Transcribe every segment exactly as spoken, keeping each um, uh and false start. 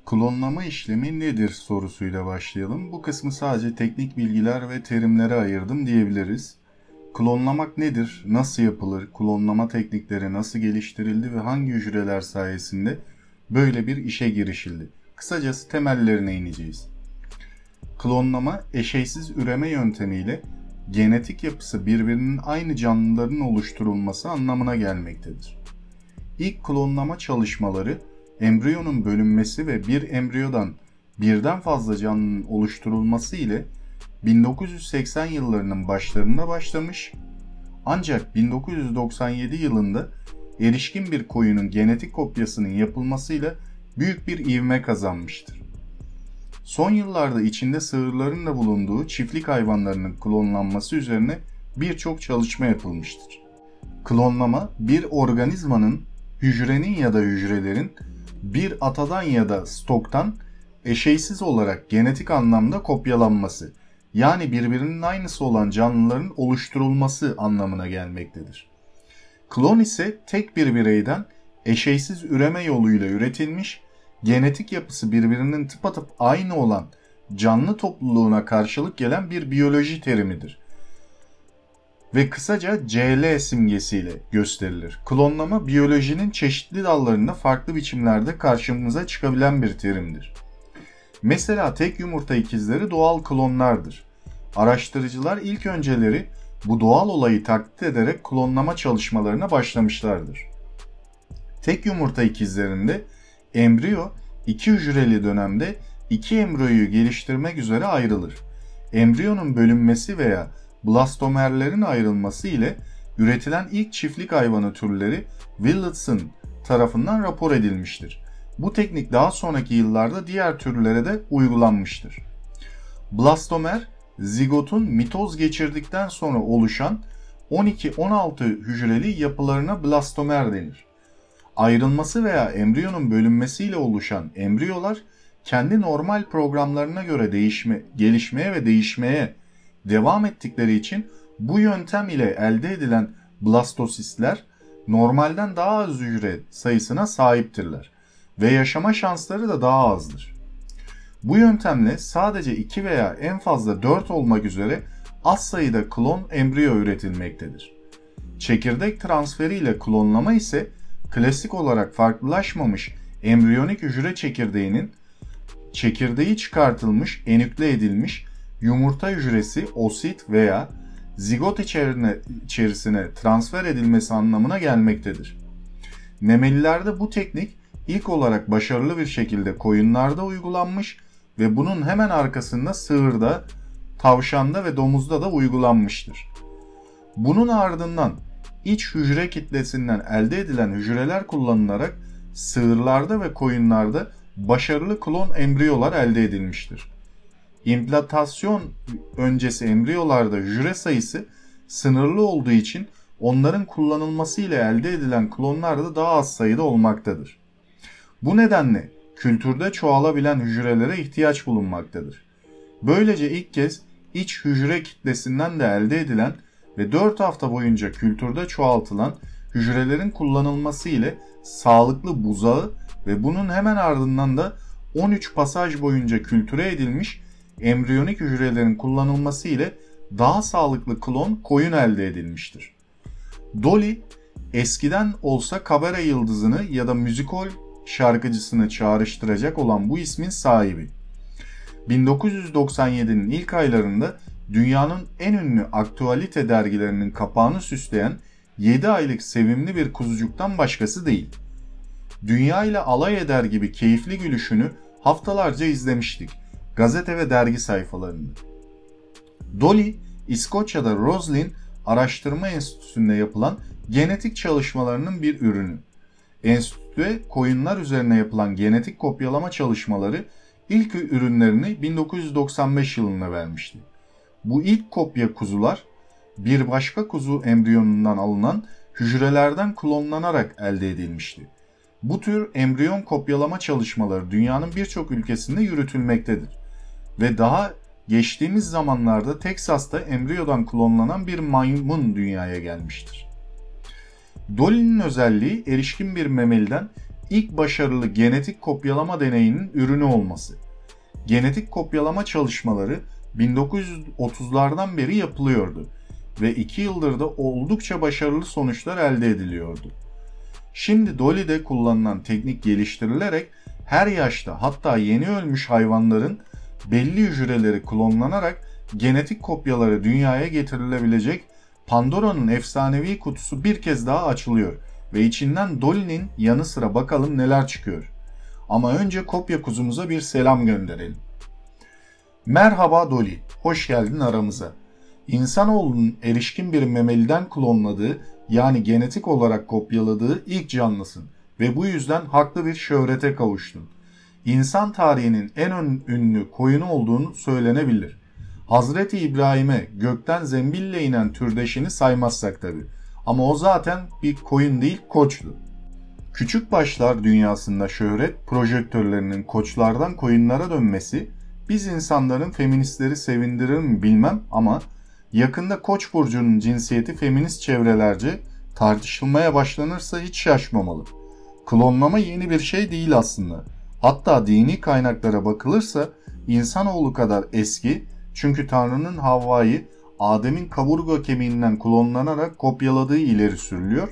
Klonlama işlemi nedir sorusuyla başlayalım. Bu kısmı sadece teknik bilgiler ve terimlere ayırdım diyebiliriz. Klonlamak nedir, nasıl yapılır, klonlama teknikleri nasıl geliştirildi ve hangi hücreler sayesinde böyle bir işe girişildi? Kısacası temellerine ineceğiz. Klonlama, eşeysiz üreme yöntemiyle genetik yapısı birbirinin aynı canlıların oluşturulması anlamına gelmektedir. İlk klonlama çalışmaları, embriyonun bölünmesi ve bir embriyodan birden fazla canlının oluşturulması ile bin dokuz yüz seksen yıllarının başlarında başlamış, ancak bin dokuz yüz doksan yedi yılında erişkin bir koyunun genetik kopyasının yapılmasıyla büyük bir ivme kazanmıştır. Son yıllarda içinde sığırların da bulunduğu çiftlik hayvanlarının klonlanması üzerine birçok çalışma yapılmıştır. Klonlama, bir organizmanın, hücrenin ya da hücrelerin bir atadan ya da stoktan eşeysiz olarak genetik anlamda kopyalanması, yani birbirinin aynısı olan canlıların oluşturulması anlamına gelmektedir. Klon ise tek bir bireyden eşeysiz üreme yoluyla üretilmiş, genetik yapısı birbirinin tıpatıp aynı olan canlı topluluğuna karşılık gelen bir biyoloji terimidir ve kısaca C L simgesiyle gösterilir. Klonlama, biyolojinin çeşitli dallarında farklı biçimlerde karşımıza çıkabilen bir terimdir. Mesela tek yumurta ikizleri doğal klonlardır. Araştırıcılar ilk önceleri bu doğal olayı taklit ederek klonlama çalışmalarına başlamışlardır. Tek yumurta ikizlerinde embriyo iki hücreli dönemde iki embriyoyu geliştirmek üzere ayrılır. Embriyonun bölünmesi veya blastomerlerin ayrılması ile üretilen ilk çiftlik hayvanı türleri Willotson tarafından rapor edilmiştir. Bu teknik daha sonraki yıllarda diğer türlere de uygulanmıştır. Blastomer, zigotun mitoz geçirdikten sonra oluşan on iki on altı hücreli yapılarına blastomer denir. Ayrılması veya embriyonun bölünmesiyle oluşan embriyolar kendi normal programlarına göre değişme, gelişmeye ve değişmeye devam ettikleri için bu yöntem ile elde edilen blastosistler normalden daha az hücre sayısına sahiptirler ve yaşama şansları da daha azdır. Bu yöntemle sadece iki veya en fazla dört olmak üzere az sayıda klon embriyo üretilmektedir. Çekirdek transferi ile klonlama ise klasik olarak farklılaşmamış embriyonik hücre çekirdeğinin çekirdeği çıkartılmış, enükle edilmiş yumurta hücresi, osit veya zigot içerisine transfer edilmesi anlamına gelmektedir. Memelilerde bu teknik ilk olarak başarılı bir şekilde koyunlarda uygulanmış ve bunun hemen arkasında sığırda, tavşanda ve domuzda da uygulanmıştır. Bunun ardından iç hücre kitlesinden elde edilen hücreler kullanılarak sığırlarda ve koyunlarda başarılı klon embriyolar elde edilmiştir. İmplantasyon öncesi embriyolarda hücre sayısı sınırlı olduğu için onların kullanılması ile elde edilen klonlar da daha az sayıda olmaktadır. Bu nedenle kültürde çoğalabilen hücrelere ihtiyaç bulunmaktadır. Böylece ilk kez iç hücre kitlesinden de elde edilen ve dört hafta boyunca kültürde çoğaltılan hücrelerin kullanılması ile sağlıklı buzağı ve bunun hemen ardından da on üç pasaj boyunca kültüre edilmiş embriyonik hücrelerin kullanılması ile daha sağlıklı klon koyun elde edilmiştir. Dolly, eskiden olsa kabare yıldızını ya da müzikal şarkıcısını çağrıştıracak olan bu ismin sahibi. bin dokuz yüz doksan yedi'nin ilk aylarında dünyanın en ünlü aktualite dergilerinin kapağını süsleyen yedi aylık sevimli bir kuzucuktan başkası değil. Dünya ile alay eder gibi keyifli gülüşünü haftalarca izlemiştik gazete ve dergi sayfalarında. Dolly, İskoçya'da Roslin Araştırma Enstitüsü'nde yapılan genetik çalışmalarının bir ürünü. Enstitüde koyunlar üzerine yapılan genetik kopyalama çalışmaları ilk ürünlerini bin dokuz yüz doksan beş yılında vermişti. Bu ilk kopya kuzular bir başka kuzu embriyonundan alınan hücrelerden klonlanarak elde edilmişti. Bu tür embriyon kopyalama çalışmaları dünyanın birçok ülkesinde yürütülmektedir ve daha geçtiğimiz zamanlarda Teksas'ta embriyodan klonlanan bir maymun dünyaya gelmiştir. Dolly'nin özelliği erişkin bir memeliden ilk başarılı genetik kopyalama deneyinin ürünü olması. Genetik kopyalama çalışmaları bin dokuz yüz otuzlardan beri yapılıyordu ve iki yıldır da oldukça başarılı sonuçlar elde ediliyordu. Şimdi Dolly'de kullanılan teknik geliştirilerek her yaşta, hatta yeni ölmüş hayvanların belli hücreleri klonlanarak genetik kopyaları dünyaya getirilebilecek Pandora'nın efsanevi kutusu bir kez daha açılıyor ve içinden Dolly'nin yanı sıra bakalım neler çıkıyor. Ama önce kopya kuzumuza bir selam gönderelim. Merhaba Dolly, hoş geldin aramıza. İnsanoğlunun erişkin bir memeliden klonladığı, yani genetik olarak kopyaladığı ilk canlısın ve bu yüzden haklı bir şöhrete kavuştun. İnsan tarihinin en ünlü koyunu olduğunu söylenebilir. Hazreti İbrahim'e gökten zembille inen türdeşini saymazsak tabi. Ama o zaten bir koyun değil, koçtu. Küçük başlar dünyasında şöhret projektörlerinin koçlardan koyunlara dönmesi, biz insanların feministleri sevindirir mi bilmem ama yakında Koç burcunun cinsiyeti feminist çevrelerce tartışılmaya başlanırsa hiç şaşmamalı. Klonlama yeni bir şey değil aslında. Hatta dini kaynaklara bakılırsa insanoğlu kadar eski, çünkü Tanrı'nın Havva'yı Adem'in kaburga kemiğinden klonlanarak kopyaladığı ileri sürülüyor.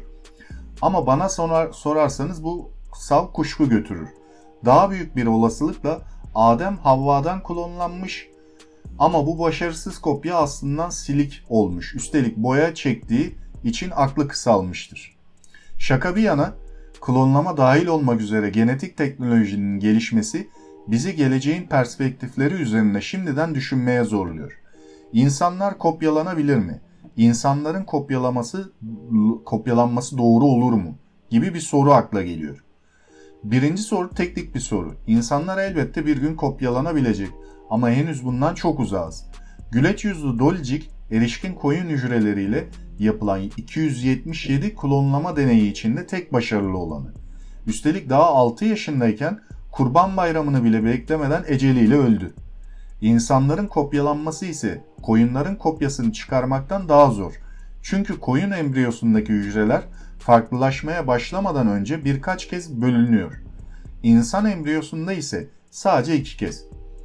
Ama bana sorar, sorarsanız bu sav kuşku götürür. Daha büyük bir olasılıkla Adem Havva'dan klonlanmış ama bu başarısız kopya aslında silik olmuş. Üstelik boya çektiği için aklı kısalmıştır. Şaka bir yana, klonlama dahil olmak üzere genetik teknolojinin gelişmesi bizi geleceğin perspektifleri üzerinde şimdiden düşünmeye zorluyor. İnsanlar kopyalanabilir mi? İnsanların kopyalaması, kopyalanması doğru olur mu? Gibi bir soru akla geliyor. Birinci soru teknik bir soru. İnsanlar elbette bir gün kopyalanabilecek ama henüz bundan çok uzağız. Güleç yüzlü Dollycik, erişkin koyun hücreleriyle yapılan iki yüz yetmiş yedi klonlama deneyi içinde tek başarılı olanı. Üstelik daha altı yaşındayken Kurban Bayramı'nı bile beklemeden eceliyle öldü. İnsanların kopyalanması ise koyunların kopyasını çıkarmaktan daha zor. Çünkü koyun embriyosundaki hücreler farklılaşmaya başlamadan önce birkaç kez bölünüyor. İnsan embriyosunda ise sadece iki kez.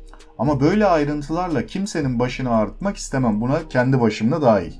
Ama böyle ayrıntılarla kimsenin başını ağrıtmak istemem, buna kendi başımda dahil.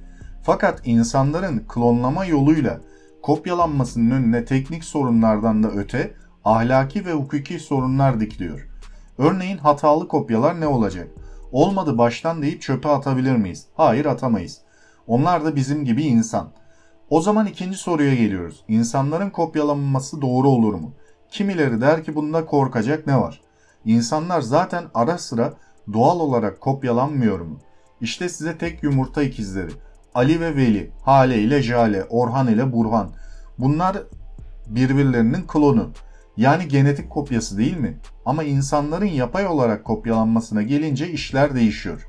Fakat insanların klonlama yoluyla kopyalanmasının önüne teknik sorunlardan da öte ahlaki ve hukuki sorunlar dikiliyor. Örneğin hatalı kopyalar ne olacak? Olmadı baştan deyip çöpe atabilir miyiz? Hayır, atamayız. Onlar da bizim gibi insan. O zaman ikinci soruya geliyoruz. İnsanların kopyalanması doğru olur mu? Kimileri der ki bunda korkacak ne var? İnsanlar zaten ara sıra doğal olarak kopyalanmıyor mu? İşte size tek yumurta ikizleri. Ali ve Veli, Hale ile Jale, Orhan ile Burhan. Bunlar birbirlerinin klonu. Yani genetik kopyası değil mi? Ama insanların yapay olarak kopyalanmasına gelince işler değişiyor.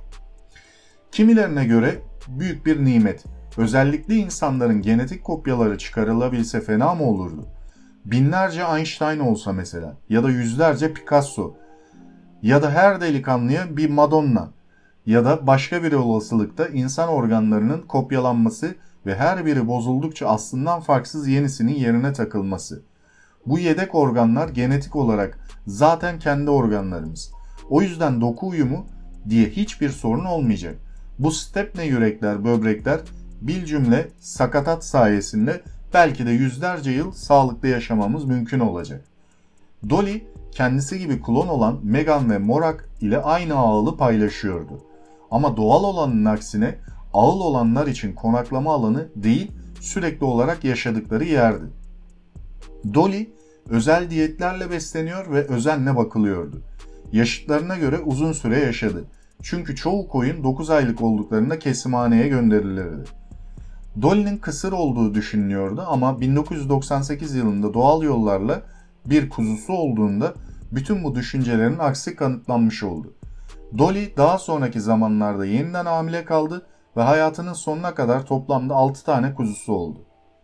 Kimilerine göre büyük bir nimet. Özellikle insanların genetik kopyaları çıkarılabilse fena mı olurdu? Binlerce Einstein olsa mesela, ya da yüzlerce Picasso, ya da her delikanlıya bir Madonna, ya da başka bir olasılıkta insan organlarının kopyalanması ve her biri bozuldukça aslından farksız yenisinin yerine takılması. Bu yedek organlar genetik olarak zaten kendi organlarımız. O yüzden doku uyumu diye hiçbir sorun olmayacak. Bu stepne yürekler, böbrekler bilcümle sakatat sayesinde belki de yüzlerce yıl sağlıklı yaşamamız mümkün olacak. Dolly kendisi gibi klon olan Megan ve Morak ile aynı ağılı paylaşıyordu. Ama doğal olanın aksine ağıl olanlar için konaklama alanı değil, sürekli olarak yaşadıkları yerdi. Dolly özel diyetlerle besleniyor ve özenle bakılıyordu. Yaşıtlarına göre uzun süre yaşadı. Çünkü çoğu koyun dokuz aylık olduklarında kesimhaneye gönderilirdi. Dolly'nin kısır olduğu düşünülüyordu ama bin dokuz yüz doksan sekiz yılında doğal yollarla bir kuzusu olduğunda bütün bu düşüncelerin aksi kanıtlanmış oldu. Dolly daha sonraki zamanlarda yeniden hamile kaldı ve hayatının sonuna kadar toplamda altı tane kuzusu oldu.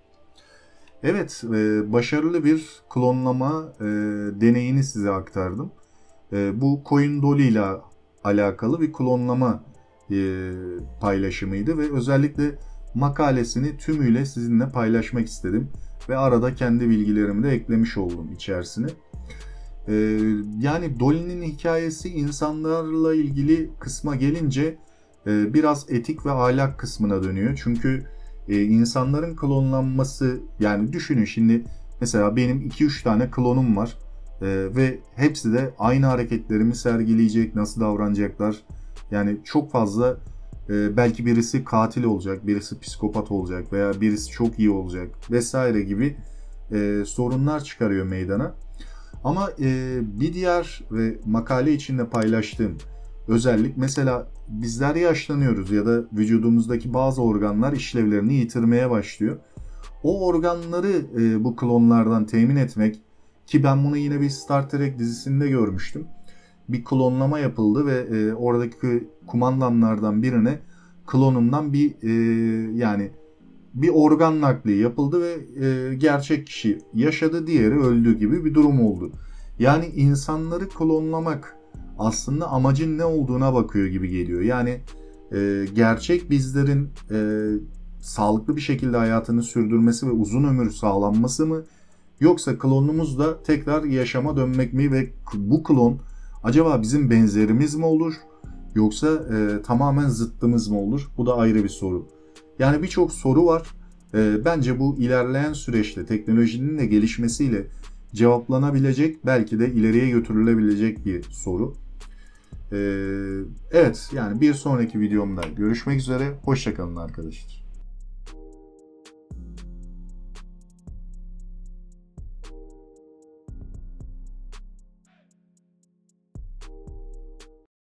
Evet, başarılı bir klonlama deneyini size aktardım. Bu koyun Dolly ile alakalı bir klonlama paylaşımıydı ve özellikle makalesini tümüyle sizinle paylaşmak istedim. Ve arada kendi bilgilerimi de eklemiş oldum içerisine. Ee, yani Dolly'nin hikayesi insanlarla ilgili kısma gelince e, biraz etik ve ahlak kısmına dönüyor. Çünkü e, insanların klonlanması, yani düşünün şimdi mesela benim iki üç tane klonum var. Ee, ve hepsi de aynı hareketlerimi sergileyecek, nasıl davranacaklar. Yani çok fazla e, belki birisi katil olacak, birisi psikopat olacak veya birisi çok iyi olacak vesaire gibi e, sorunlar çıkarıyor meydana. Ama e, bir diğer ve makale içinde paylaştığım özellik, mesela bizler yaşlanıyoruz ya da vücudumuzdaki bazı organlar işlevlerini yitirmeye başlıyor. O organları e, bu klonlardan temin etmek, ki ben bunu yine bir Star Trek dizisinde görmüştüm. Bir klonlama yapıldı ve e, oradaki kumandanlardan birine klonundan bir e, yani bir organ nakli yapıldı ve e, gerçek kişi yaşadı, diğeri öldü gibi bir durum oldu. Yani insanları klonlamak aslında amacın ne olduğuna bakıyor gibi geliyor. Yani e, gerçek bizlerin e, sağlıklı bir şekilde hayatını sürdürmesi ve uzun ömür sağlanması mı? Yoksa klonumuzla tekrar yaşama dönmek mi ve bu klon acaba bizim benzerimiz mi olur? Yoksa e, tamamen zıttımız mı olur? Bu da ayrı bir soru. Yani birçok soru var. E, bence bu ilerleyen süreçte teknolojinin de gelişmesiyle cevaplanabilecek, belki de ileriye götürülebilecek bir soru. E, evet, yani bir sonraki videomda görüşmek üzere. Hoşça kalın arkadaşlar.